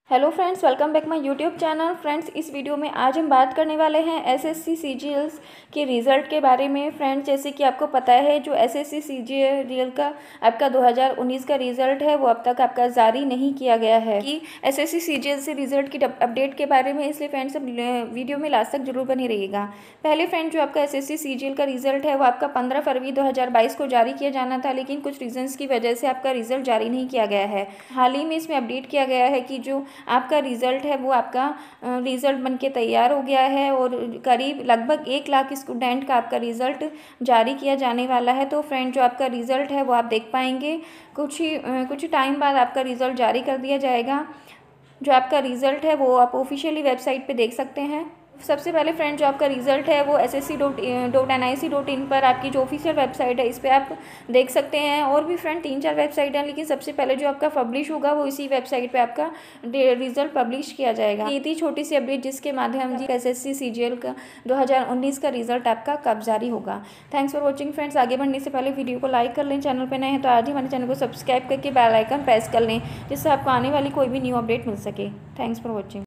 Hello friends, welcome back my YouTube channel. Friends, इस video में आज हम बात करने वाले हैं एसएससी सीजीएल के रिज़ल्ट के बारे में। फ्रेंड्स, जैसे कि आपको पता है, जो एसएससी सीजीएल का आपका 2019 का रिज़ल्ट है वो अब तक आपका जारी नहीं किया गया है कि एसएससी सीजीएल से रिज़ल्ट की अपडेट के बारे में। इसलिए फ्रेंड्स, वीडियो में लास्ट तक जरूर बने रहिएगा। पहले फ्रेंड, जो आपका एसएससी सीजीएल का रिज़ल्ट है वो आपका 15 फरवरी 2022 को जारी किया जाना था, लेकिन कुछ रीजंस की वजह से आपका रिज़ल्ट जारी नहीं किया गया है। हाल ही में इसमें अपडेट किया गया है कि जो आपका रिज़ल्ट है वो आपका रिज़ल्ट बनके तैयार हो गया है और करीब लगभग 1 लाख स्टूडेंट का आपका रिज़ल्ट जारी किया जाने वाला है। तो फ्रेंड, जो आपका रिज़ल्ट है वो आप देख पाएंगे कुछ टाइम बाद आपका रिज़ल्ट जारी कर दिया जाएगा। जो आपका रिज़ल्ट है वो आप ऑफिशियली वेबसाइट पे देख सकते हैं। सबसे पहले फ्रेंड, जो आपका रिज़ल्ट है वो ssc.nic.in पर आपकी जो ऑफिशियल वेबसाइट है इस पर आप देख सकते हैं। और भी फ्रेंड 3-4 वेबसाइट हैं, लेकिन सबसे पहले जो आपका पब्लिश होगा वो इसी वेबसाइट पे आपका रिज़ल्ट पब्लिश किया जाएगा। ये थी छोटी सी अपडेट जिसके माध्यम से एसएससी सीजीएल का 2019 का रिज़ल्ट आपका कब जारी होगा। Thanks for watching friends. आगे बढ़ने से पहले वीडियो को लाइक कर लें, चैनल पर नए हैं तो आज ही हमारे चैनल को सब्सक्राइब करके बेल आइकन प्रेस कर लें, जिससे आपको आने वाली कोई भी न्यू अपडेट मिल सके। Thanks for watching.